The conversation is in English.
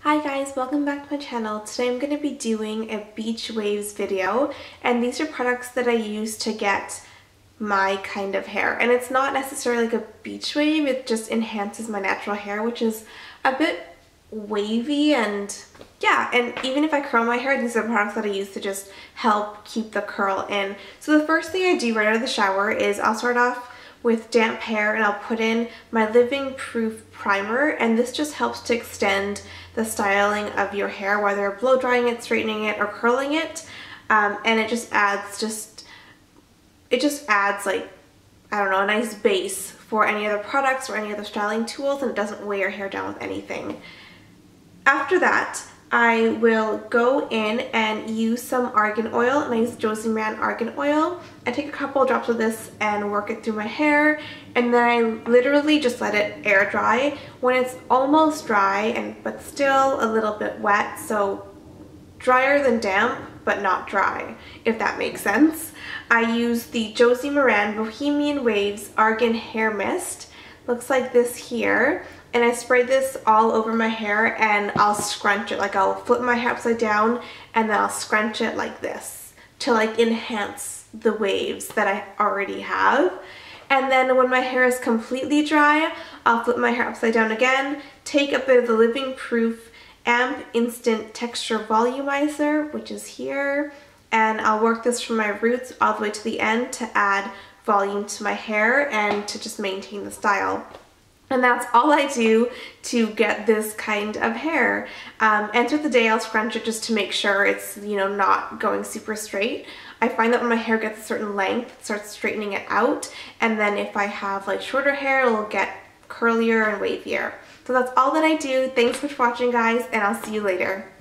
Hi guys, welcome back to my channel. Today I'm going to be doing a beach waves video, and these are products that I use to get my kind of hair. And it's not necessarily like a beach wave, it just enhances my natural hair, which is a bit wavy, and yeah, and even if I curl my hair, these are products that I use to just help keep the curl in. So the first thing I do right out of the shower is I'll start off with damp hair and I'll put in my Living Proof primer, and this just helps to extend the styling of your hair, whether blow drying it, straightening it, or curling it, and it just adds like, I don't know, a nice base for any other products or any other styling tools, and it doesn't weigh your hair down with anything. After that, I will go in and use some argan oil, and I use Josie Maran argan oil. I take a couple of drops of this and work it through my hair, and then I literally just let it air dry. When it's almost dry but still a little bit wet, so drier than damp but not dry, if that makes sense, I use the Josie Maran Bohemian Waves Argan Hair Mist. Looks like this here. And I spray this all over my hair, and I'll scrunch it. Like, I'll flip my hair upside down and then I'll scrunch it like this to like enhance the waves that I already have. And then when my hair is completely dry, I'll flip my hair upside down again, take a bit of the Living Proof Amp Instant Texture Volumizer, which is here, and I'll work this from my roots all the way to the end to add volume to my hair and to just maintain the style. And that's all I do to get this kind of hair. And throughout the day I'll scrunch it just to make sure it's, you know, not going super straight. I find that when my hair gets a certain length, it starts straightening it out, and then if I have like shorter hair, it'll get curlier and wavier. So that's all that I do. Thanks so much for watching, guys, and I'll see you later.